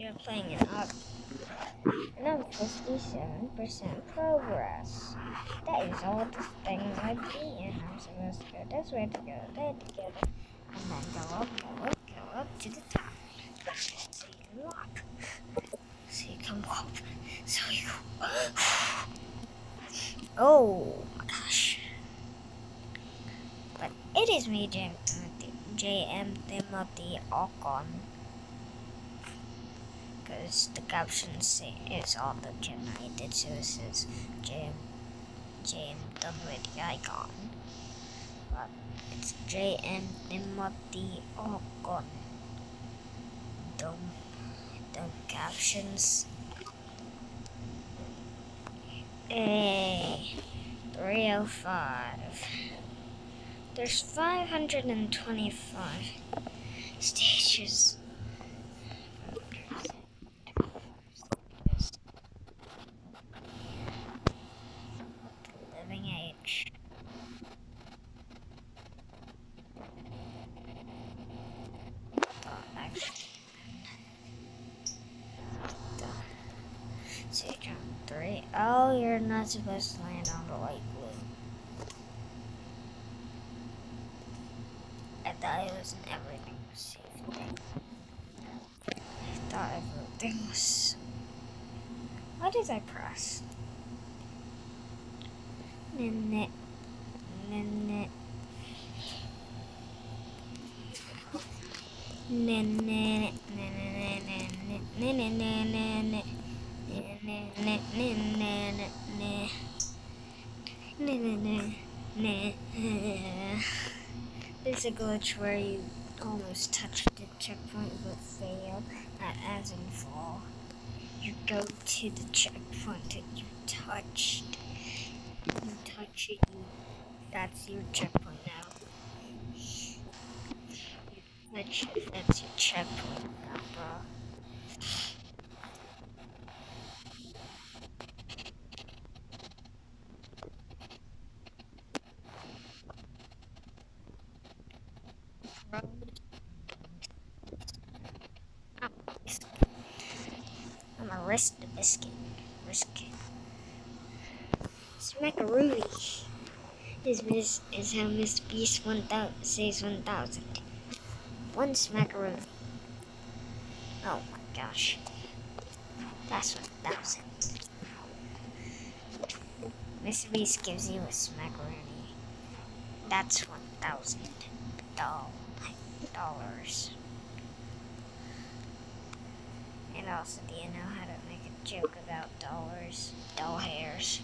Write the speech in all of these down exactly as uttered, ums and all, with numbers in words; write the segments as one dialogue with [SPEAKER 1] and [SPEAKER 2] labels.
[SPEAKER 1] you're playing it up. And I'm fifty-seven percent progress. That is all the things I do, and I'm supposed to go this way to go there together. And then go up, go up, go up to the top. So you can walk. So you can walk. So you go. Oh my gosh. But it is me, J M Timothy Ocon. Because the caption say it's all the generated, so it says J M, J M done with the icon. But it's J M Timothy Ocon. Dumb, dumb captions. Hey, three oh five. There's five hundred twenty-five stages. Living age. Oh, actually. Done. So you count three. Oh, you're not supposed to land on the light blue. I thought it was an everything was safe thing. I thought everything was. What did I press? Minute. Minute. Minute. There's a glitch where you almost touch the checkpoint but fail, not as in fall. You go to the checkpoint that you touched. You touch it, you, that's your checkpoint now. You touch it, that's your checkpoint now, bro. I'm a risk the biscuit. Risk it. Smackaroonie. This is, is how Miss Beast one thousand says one thousand. One smackaroo. Oh my gosh. That's one thousand. Miss Beast gives you a smackaroonie. That's one thousand dollars. And also, do you know how to make a joke about dollars? Doll hairs.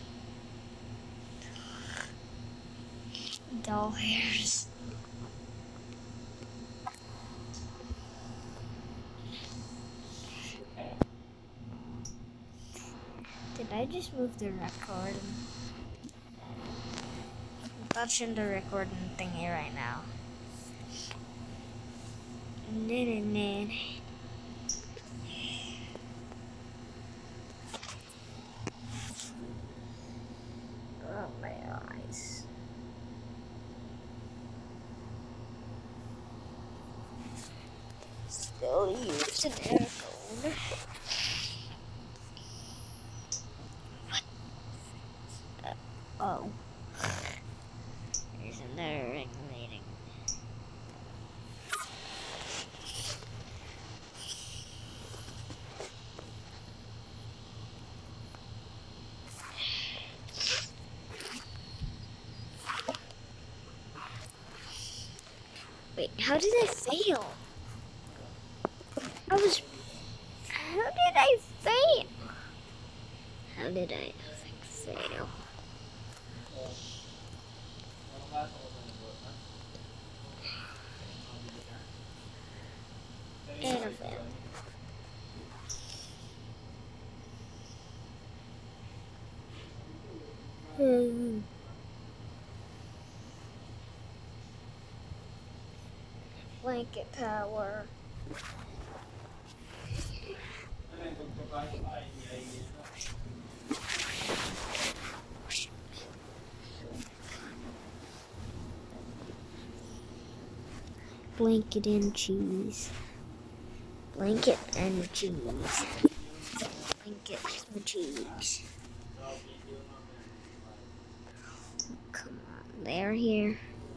[SPEAKER 1] Doll hairs. Did I just move the record? I'm touching the recording thingy right now. Oh, my eyes. Still using air code. What? Uh, oh. There's another regulating. Wait, how did I fail? I was... How did I fail? How did I fail? And I failed. Hmm. Blanket power. Blanket and cheese. Blanket and cheese. Blanket and cheese. Come on, they're here.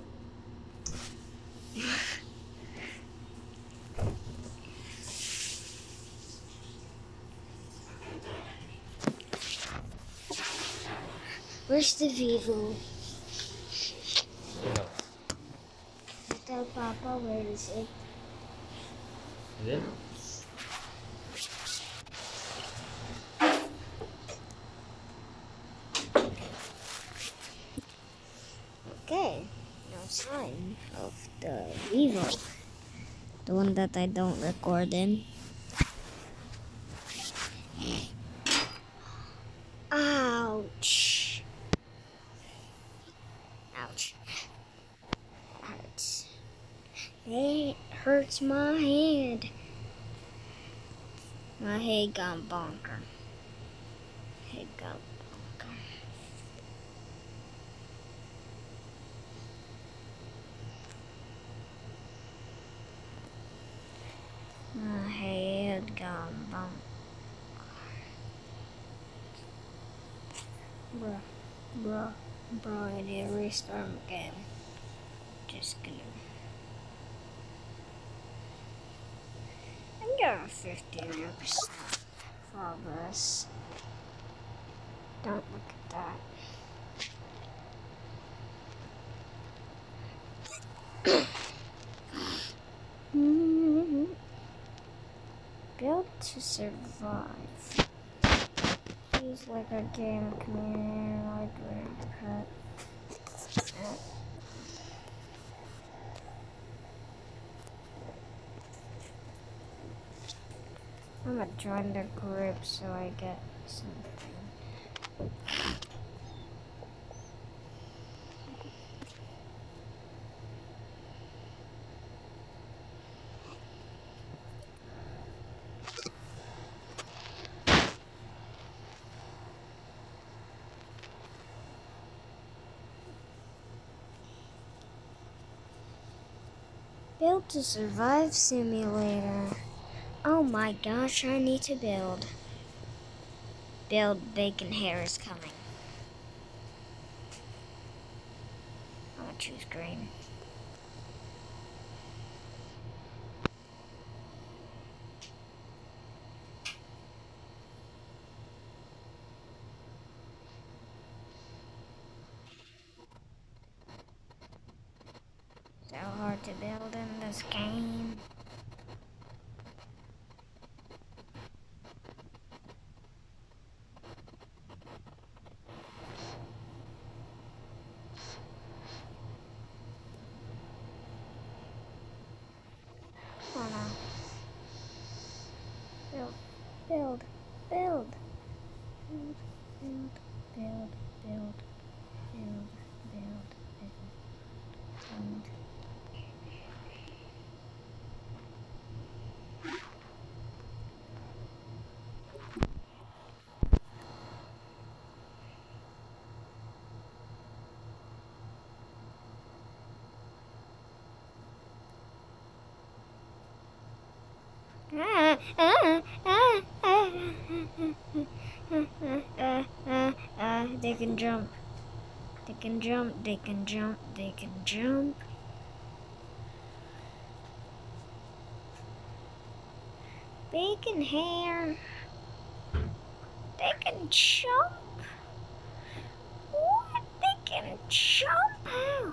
[SPEAKER 1] Where's the Vivo? Tell Papa where is it?
[SPEAKER 2] Is it?
[SPEAKER 1] Okay, no sign of the Vivo. The one that I don't record in. Ouch. Ouch. Hurts. It hurts my head. My head gone bonker. Head gone bonker. My head gone bonker. Bruh, bruh, bruh, I need to restart my game. Just gonna. I got a fifty percent progress. Don't look at that. Build to survive. Use like a game community library pet. I'm gonna join the group so I get something. Build to survive simulator. Oh my gosh, I need to build. Build bacon hair is coming. I'm gonna choose green. So hard to build in this game. Oh no. Build, build, build. Build, build, build, build, build, build, build. Ah, ah, ah, ah, ah, ah, ah, they can jump. They can jump, they can jump, they can jump. Bacon hair. They can jump. What? They can jump? How?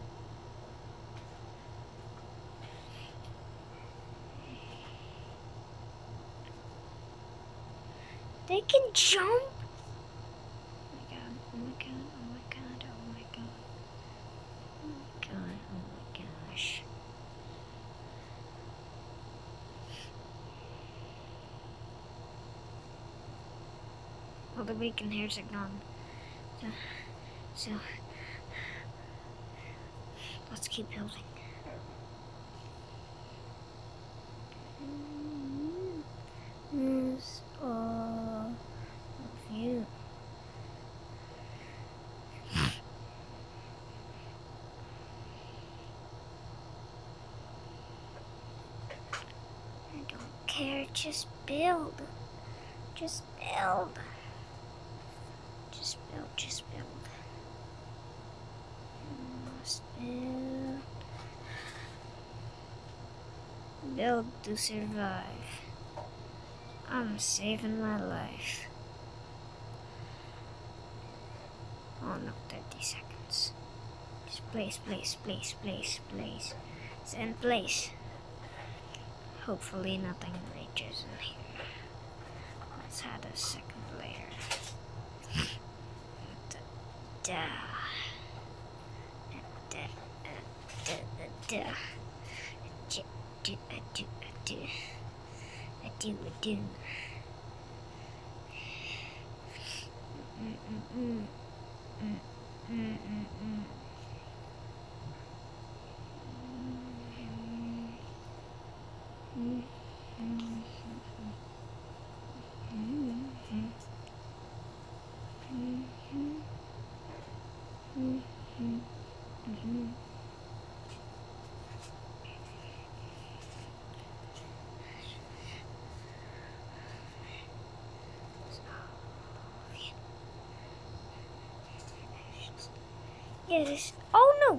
[SPEAKER 1] They can jump? Oh my god, oh my god, oh my god, oh my god. Oh my god, oh my gosh. All the bacon hairs are gone. So, so let's keep building. Yes, all of you. I don't care. Just build. Just build. Just build. Just build. Just build. Build to survive. I'm saving my life. Oh no, thirty seconds. Just place, place, place, place, place. Send place. Hopefully nothing reaches in here. Let's add a second layer. Da, da, da, da, da, da. Do, do, do, do. I do, I do. Mm, mm, mm. Mm, mm, mm, mm. Mm, mm, mm, mm, mm, mm. Yes. Oh no!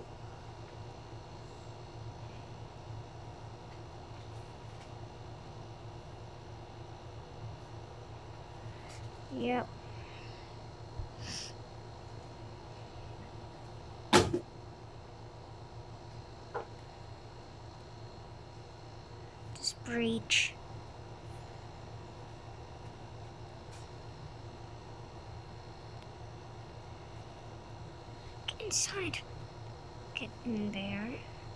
[SPEAKER 1] Yep. This breach. Get inside. Get in there.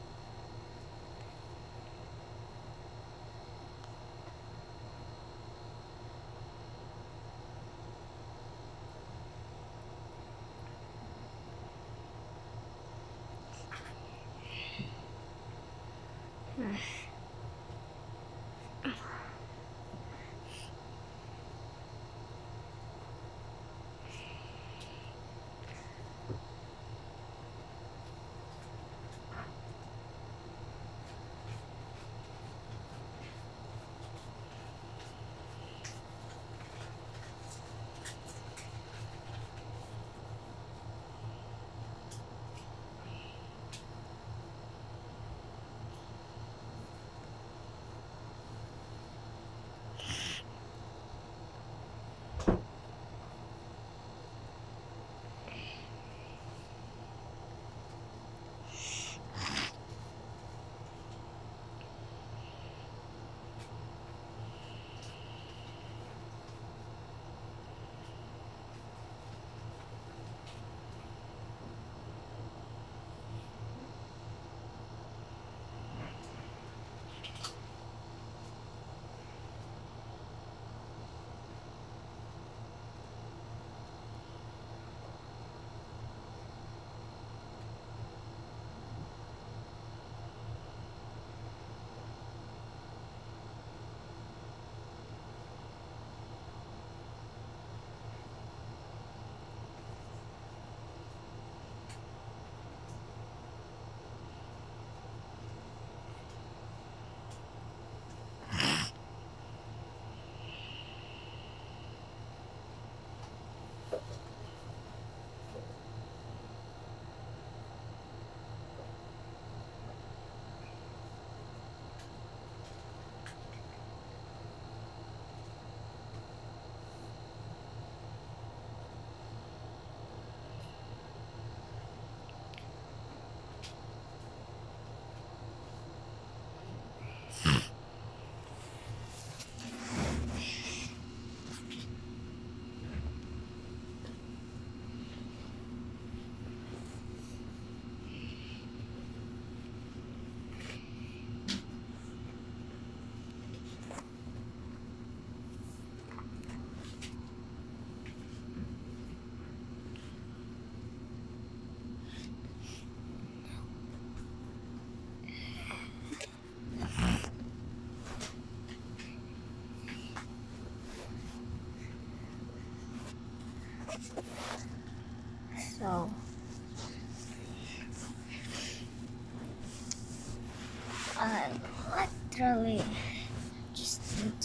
[SPEAKER 1] So I literally just need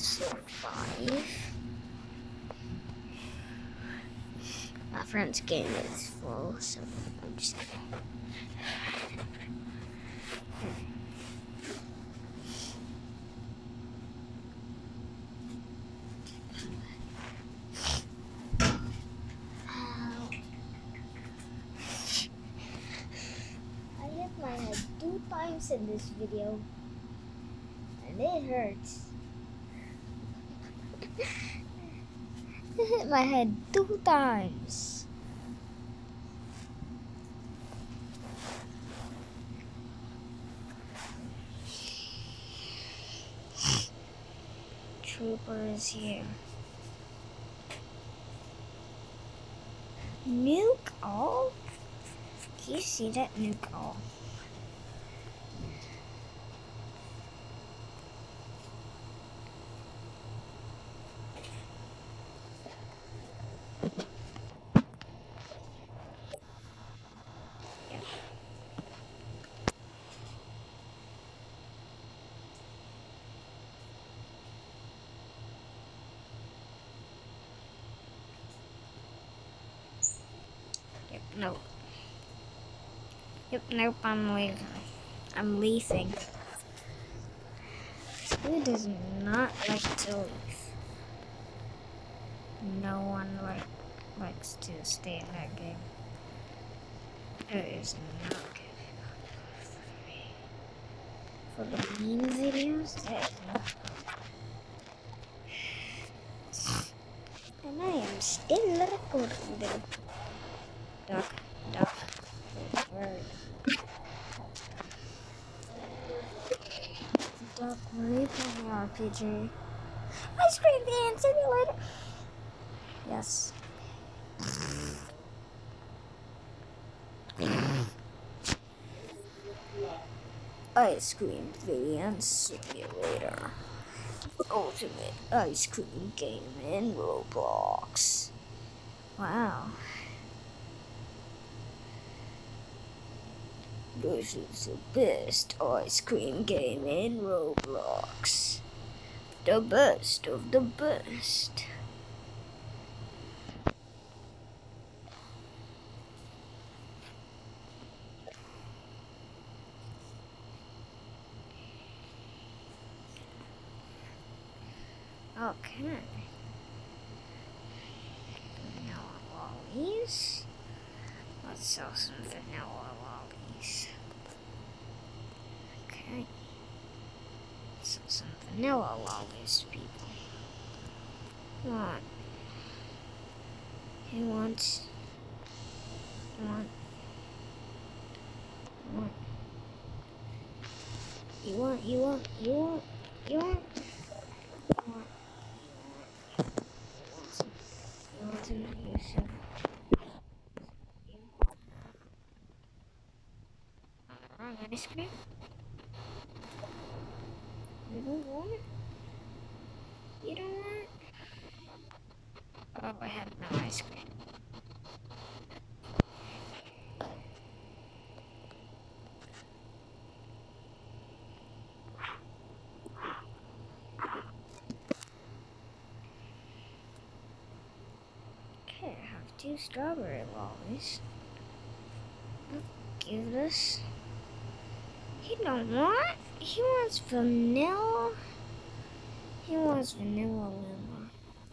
[SPEAKER 1] leave. My friend's game is full, so I'm just gonna. I hit my head two times in this video, and it hurts. I hit my head two times. Trooper is here. Nuke all? Can you see that? Nuke all. Yep, no. Yep, nope, I'm leaving. I'm leaving. Who does not like to leave? No one like likes to stay in that game. It is not good for me. For the mean videos, that is not good. And I am still recording them. Duck, duck, where? Duck, where are you playing R P G? Ice cream van simulator! Yes. Ice cream van simulator. Ultimate ice cream game in Roblox. Wow. This is the best ice cream game in Roblox. The best of the best. Okay. Vanilla lollies. Let's sell some vanilla lollies. Okay. Sell some vanilla lollies, people. What? Who wants? Want? Want? You want? You want? You want? You want? Ice cream? You don't want it? You don't want it? Oh, I have no ice cream. Okay, I have two strawberry lollies. I'll give this. He don't want. He wants vanilla. He wants vanilla lemon.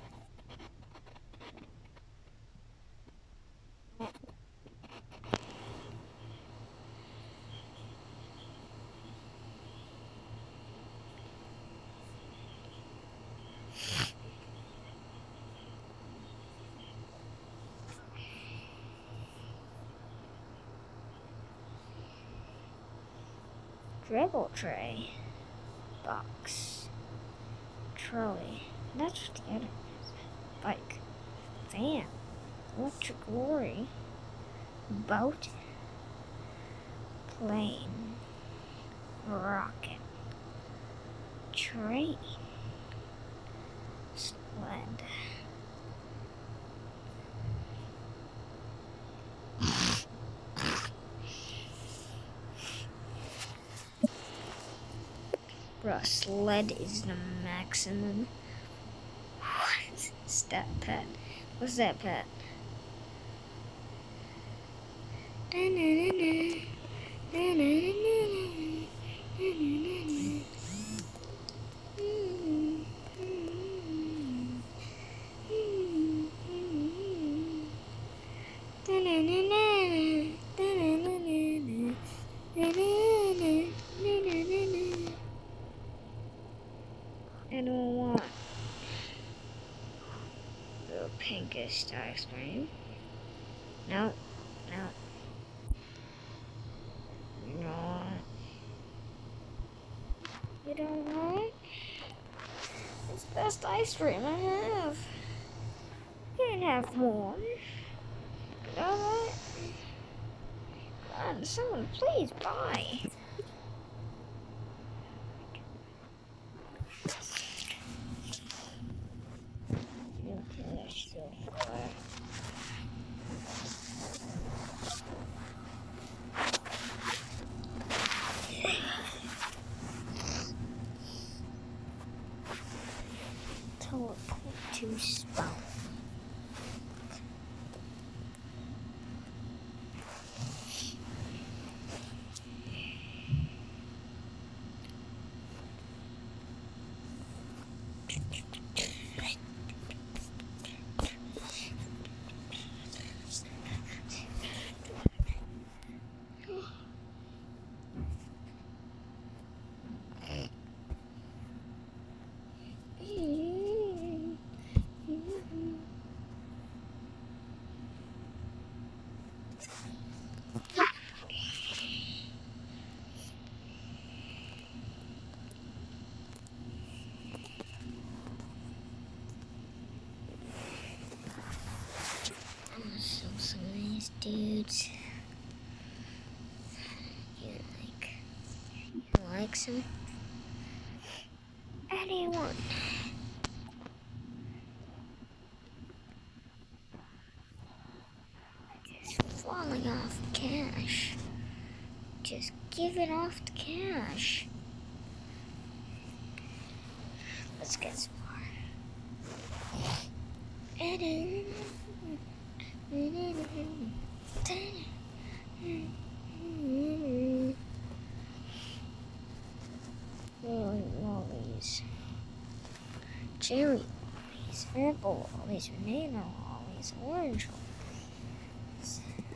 [SPEAKER 1] Dribble tray. Box. Trolley. That's what the other is. Bike. Van. Electric lorry. Boat. Plane. Rocket. Train. Sled. Bruh, sled is the maximum. What's that, pet? What's that, pet? I don't want the pinkish ice cream. No, no. You don't want. You don't want? It's the best ice cream I have. You can't have more. You know that? God, someone please buy. Okay, that's so far. Teleport to spawn. So some of these dudes, you like, you like some? Anyone? Just falling off cash. Just giving off the cash. Let's get some more. Lollies, cherry lollies, apple lollies, banana lollies, orange lollies.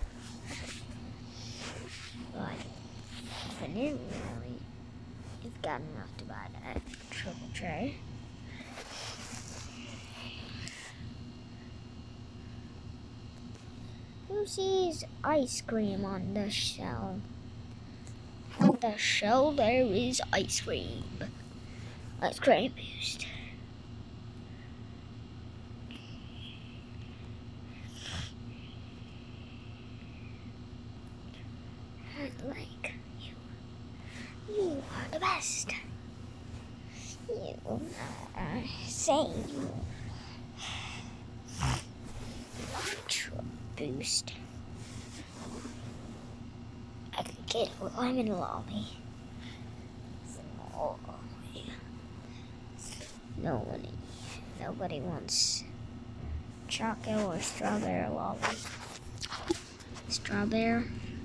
[SPEAKER 1] But banana lolly, you've got enough to buy that triple tray. Who sees ice cream on the shell? On the shell there is ice cream. Ice cream used. I like you. You are the best. You are safe. Ultra boost. I could get a lemon lolly. Oh, nobody, nobody wants chocolate or strawberry lolly. Strawberry.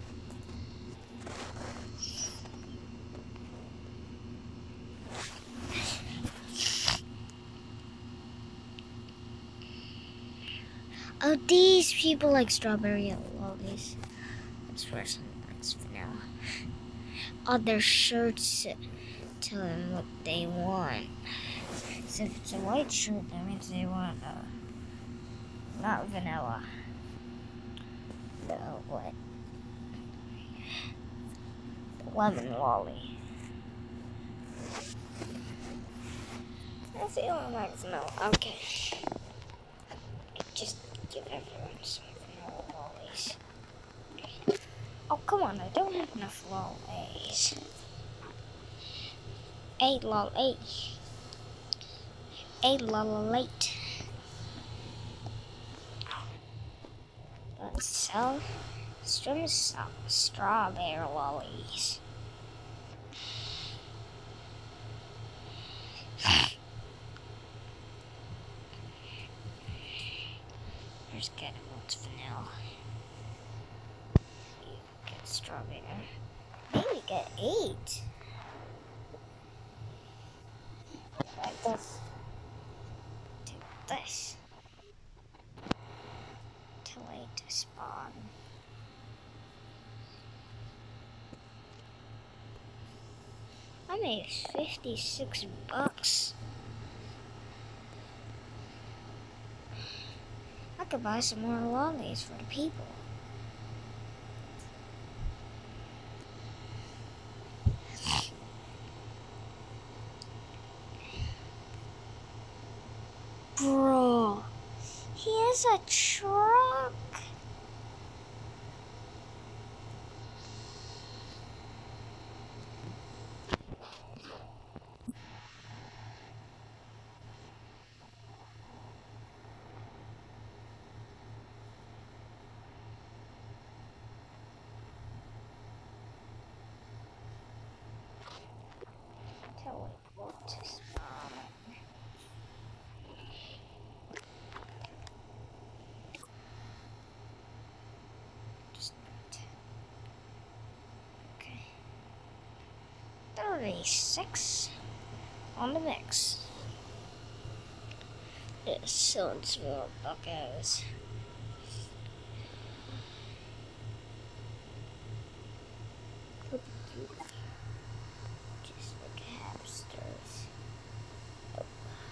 [SPEAKER 1] Oh, these people like strawberry lollies. That's first one. That's vanilla. On their shirts, tell them what they want. So if it's a white shirt, that means they want uh, not vanilla. The what? The lemon lolly. That's the only one that's vanilla. Okay. Just give everyone some vanilla lollies. Oh, come on, I don't have enough lollies. Eight lollies. Eight lollies. Let's sell some strawberry lollies. just get what's vanilla. You get strawberry. Maybe get eight. Like this. Take this. To wait to spawn. I made fifty-six bucks. I could buy some more lollies for the people. Bro, he has a truck. Tell it what to spawn. Just okay. thirty-six on the mix. It's Sonsville Buckos. Just like hamsters. Oh.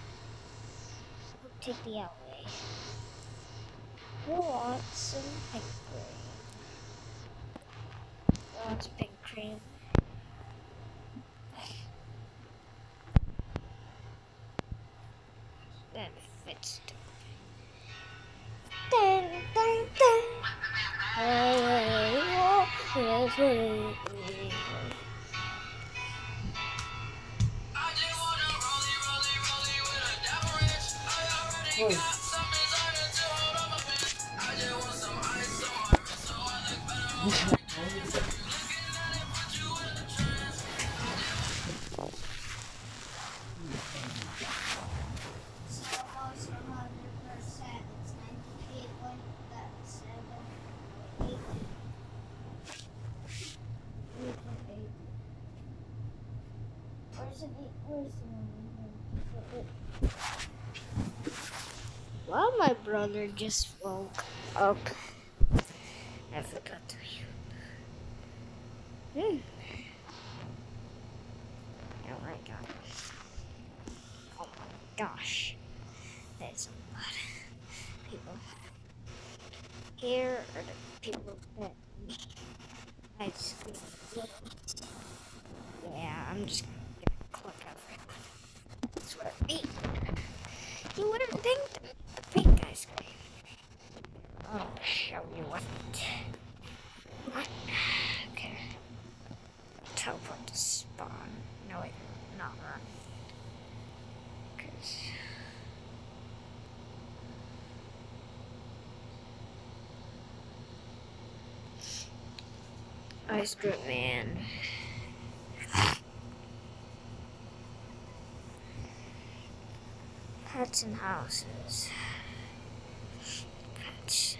[SPEAKER 1] Take the outway. Who wants some pink cream? Who wants pink cream? That fits. Dun, dun, dun. Well, my brother just woke up. I forgot to you. Hmm. Oh my gosh. Oh my gosh. There's a lot of people. Here are the people that I screwed. Yeah, I'm just gonna click over. That's what I mean. You wouldn't think the pink ice cream. I'll show you what. What? Okay. Teleport to spawn. No, wait, not run. Cause Ice Cream Man. Pets and houses. Pets.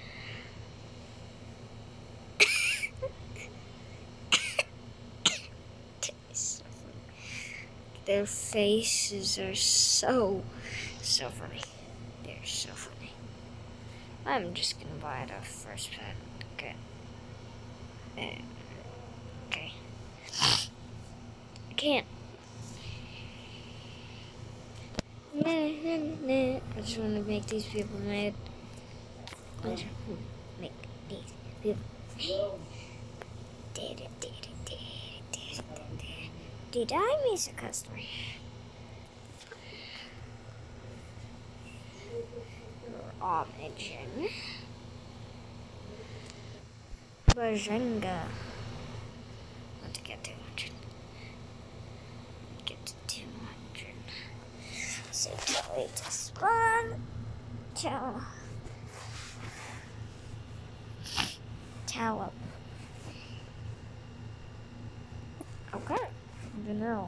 [SPEAKER 1] Their faces are so, so funny. They're so funny. I'm just gonna buy the first pet. Okay. Okay. I can't. I just want to make these people mad. I just want to make these people mad. Did I miss a customer? Omnigen. Bazinga. I want to get two hundred. Get to two hundred. So tell it to spawn. Tell. Tell up. Okay. Vanilla.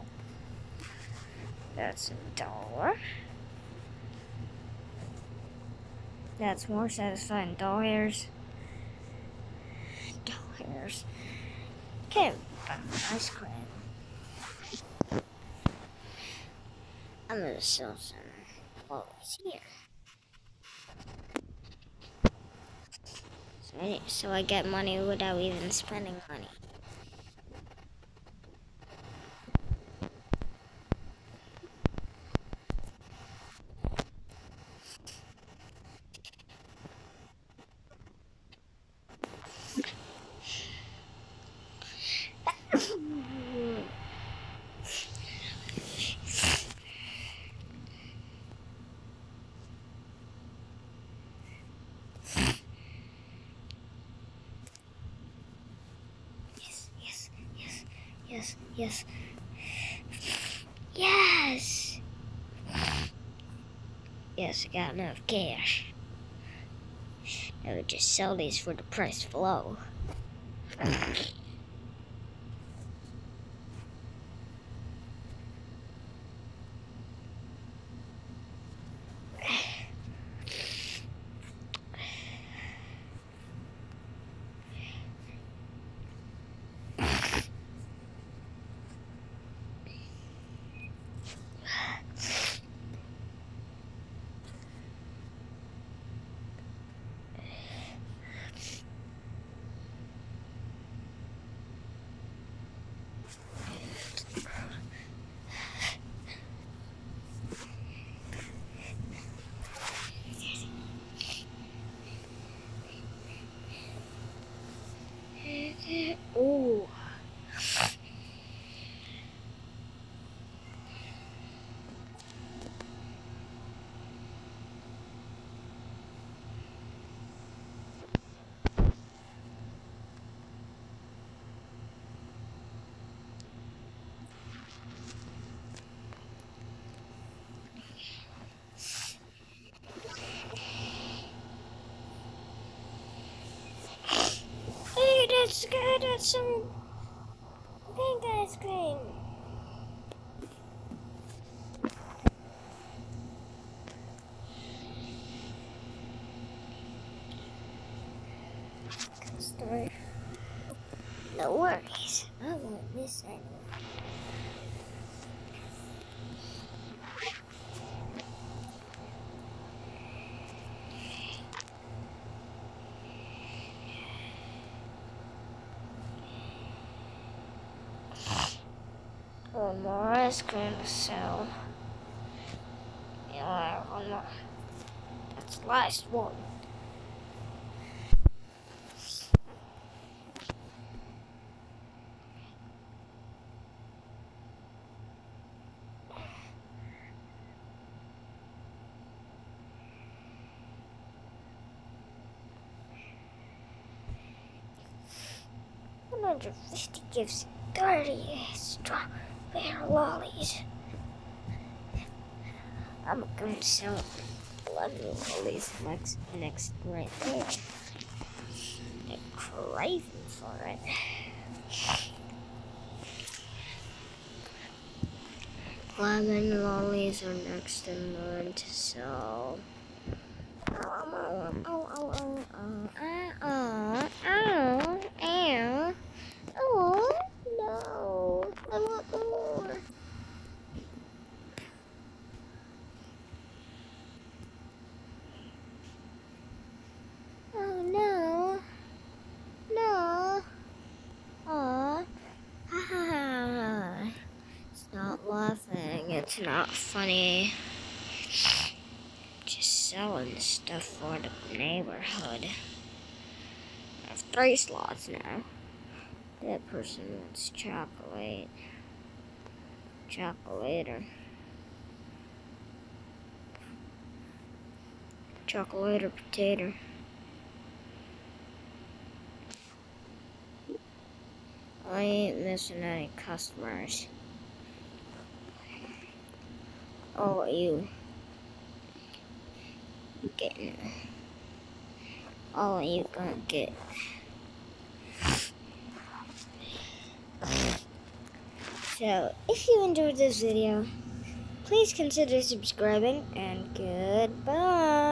[SPEAKER 1] That's a dollar. That's more satisfying than doll hairs. Doll hairs. Okay, ice cream. I'm gonna sell some lollies here. So I, so I get money without even spending money. Yes, yes, yes. Yes, I got enough cash. I would just sell these for the price below. Ooh. Hey, that's good. That's some pink ice cream. Customer. No worries. I want this anyway. One more ice cream to sell. Yeah, one more. That's the last one. one hundred fifty gives thirty strawberry lollies. I'm going to sell blood lollies next, next right there. I'm craving for it. Lemon lollies are next in line to sell. Oh, oh, oh, oh, oh, oh, oh, oh, oh, oh, no, I want more. Oh, no, no, aw, ha, ha, ha. Stop laughing, it's not funny. Just selling stuff for the neighborhood. I have three slots now. That person wants chocolate. Chocolator. Chocolate or potato. I ain't missing any customers. Oh, you. Getting all of you gonna get. So, if you enjoyed this video, please consider subscribing, and goodbye.